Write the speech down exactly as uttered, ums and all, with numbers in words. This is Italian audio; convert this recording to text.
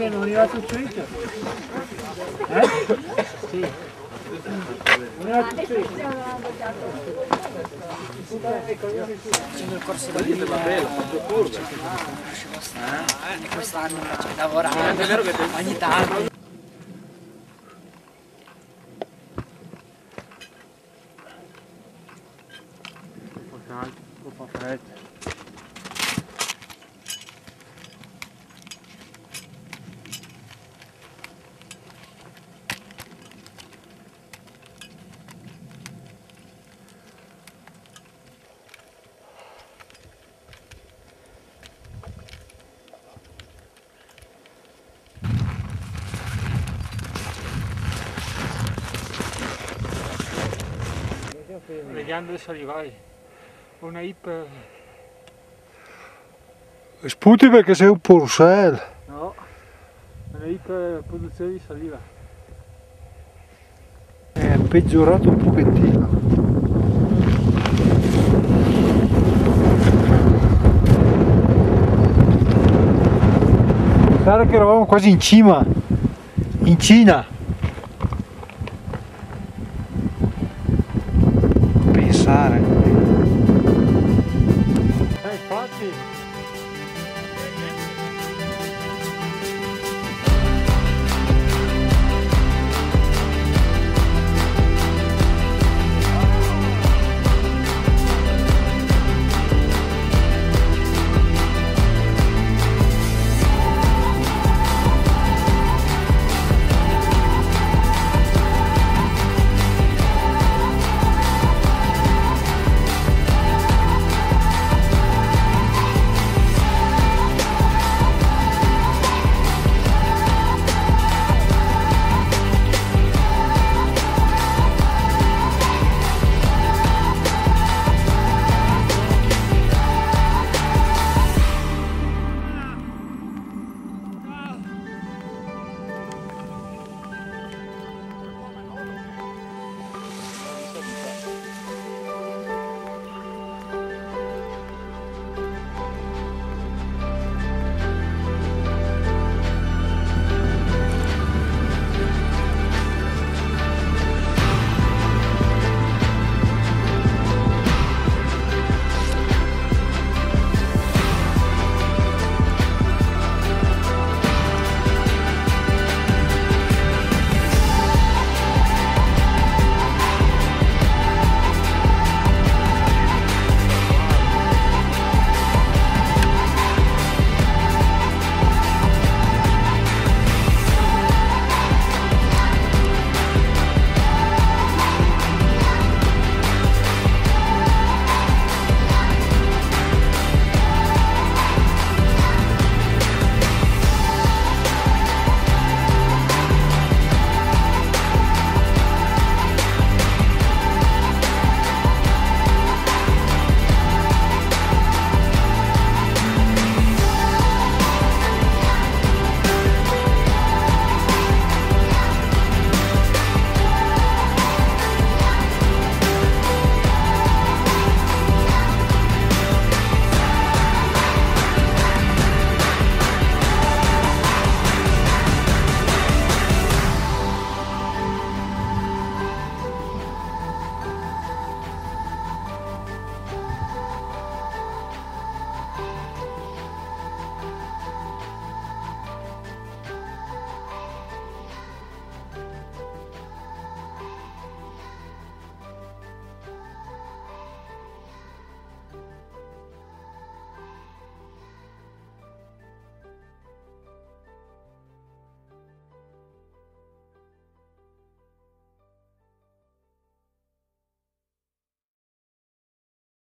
che non è arrivato il Twitter? Eh? Sì. Non è arrivato il Twitter? Facendo il corso da vita va bene, fatto curve. Quindi quest'anno faccio lavorare, ogni tanto. Un po' freddo. Vediamo dove arrivai. Una hip. Sputi perché sei un porcel. No, una hip produzione di saliva. È peggiorato un pochettino. Guarda che eravamo quasi in cima, in Cina.